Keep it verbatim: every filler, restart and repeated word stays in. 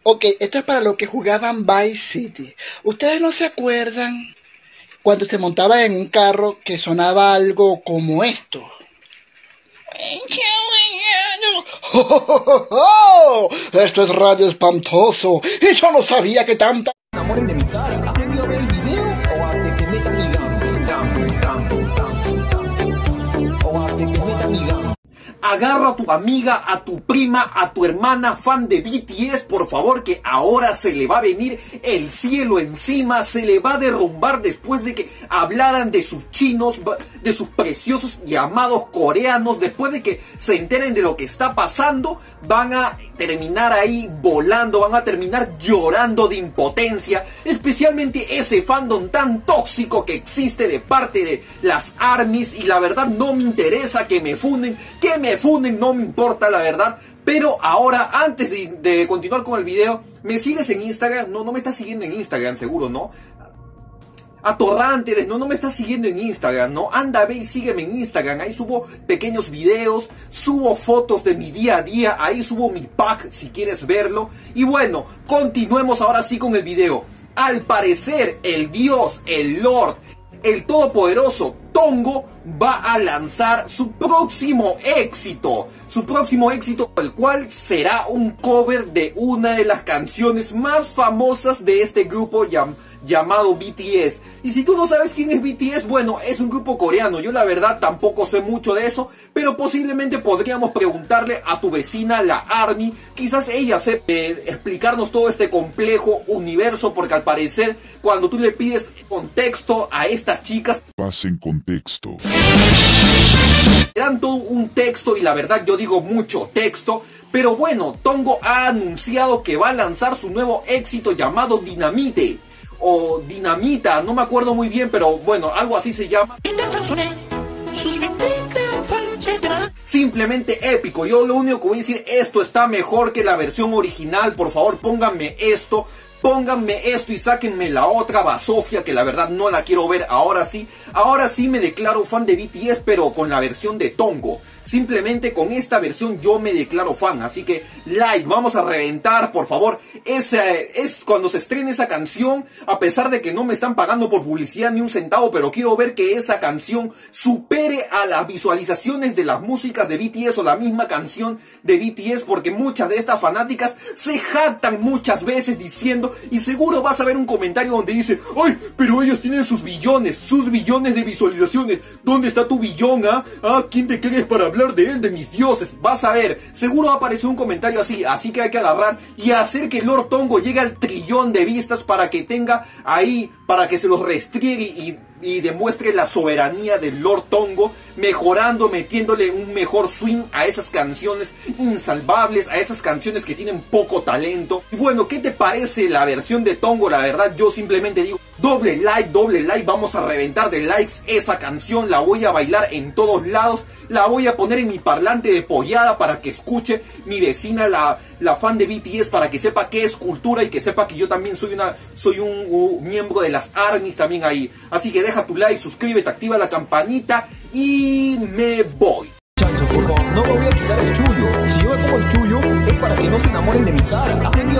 Ok, esto es para los que jugaban Vice City. ¿Ustedes no se acuerdan cuando se montaba en un carro que sonaba algo como esto? ¡Oh, oh, oh, oh! Esto es Radio Espantoso y yo no sabía que tanta... Enamoren de mi cara. ¿Has venido a ver el video o a de que meta mi gam? Gam, gam, gam. O a de que meta mi gam. Agarra a tu amiga, a tu prima, a tu hermana fan de B T S, por favor, que ahora se le va a venir el cielo encima, se le va a derrumbar después de que hablaran de sus chinos, de sus preciosos llamados coreanos, después de que se enteren de lo que está pasando, van a terminar ahí volando, van a terminar llorando de impotencia, especialmente ese fandom tan tóxico que existe de parte de las ARMYs, y la verdad no me interesa que me funden, que me funden, no me importa la verdad. Pero ahora, antes de, de continuar con el video, ¿me sigues en Instagram? No, no me estás siguiendo en Instagram, seguro, ¿no? Atorrante eres, no, no me estás siguiendo en Instagram, ¿no? Anda, ve y sígueme en Instagram, ahí subo pequeños videos, subo fotos de mi día a día, ahí subo mi pack si quieres verlo. Y bueno, continuemos ahora sí con el video. Al parecer, el dios, el lord, el todopoderoso Tongo va a lanzar su próximo éxito. Su próximo éxito, el cual será un cover de una de las canciones más famosas de este grupo llam llamado B T S. Y si tú no sabes quién es B T S, bueno, es un grupo coreano. Yo la verdad tampoco sé mucho de eso, pero posiblemente podríamos preguntarle a tu vecina, la ARMY. Quizás ella sepa eh, explicarnos todo este complejo universo, porque al parecer cuando tú le pides contexto a estas chicas, pasen contexto, te dan todo un texto, y la verdad yo digo mucho texto. Pero bueno, Tongo ha anunciado que va a lanzar su nuevo éxito llamado Dynamite o Dinamita, no me acuerdo muy bien, pero bueno, algo así se llama. Simplemente épico. Yo lo único que voy a decir, esto está mejor que la versión original. Por favor, pónganme esto. Pónganme esto y sáquenme la otra basofia, que la verdad no la quiero ver. Ahora sí, ahora sí me declaro fan de B T S, pero con la versión de Tongo. Simplemente con esta versión yo me declaro fan. Así que like, vamos a reventar, por favor. Ese es cuando se estrene esa canción, a pesar de que no me están pagando por publicidad ni un centavo, pero quiero ver que esa canción supere a las visualizaciones de las músicas de B T S o la misma canción de B T S, porque muchas de estas fanáticas se jactan muchas veces diciendo, y seguro vas a ver un comentario donde dice, ¡ay, pero ellos tienen sus billones, sus billones de visualizaciones! ¿Dónde está tu billón, ah? ¿Ah? ¿Quién te crees para hablar de él, de mis dioses? Vas a ver, seguro va a aparecer un comentario así, así que hay que agarrar y hacer que Lord Tongo llegue al trillón de vistas para que tenga ahí, para que se los restriegue y, y demuestre la soberanía del Lord Tongo, mejorando, metiéndole un mejor swing a esas canciones insalvables, a esas canciones que tienen poco talento. Y bueno, ¿qué te parece la versión de Tongo? La verdad, yo simplemente digo, doble like, doble like, vamos a reventar de likes esa canción, la voy a bailar en todos lados. La voy a poner en mi parlante de pollada para que escuche mi vecina, la, la fan de B T S, para que sepa qué es cultura y que sepa que yo también soy una soy un, un miembro de las ARMYs también ahí. Así que deja tu like, suscríbete, activa la campanita y me voy. Chancho, por favor, no me voy a quitar el chullo. Si yo me pongo el chullo es para que no se enamoren de mi cara.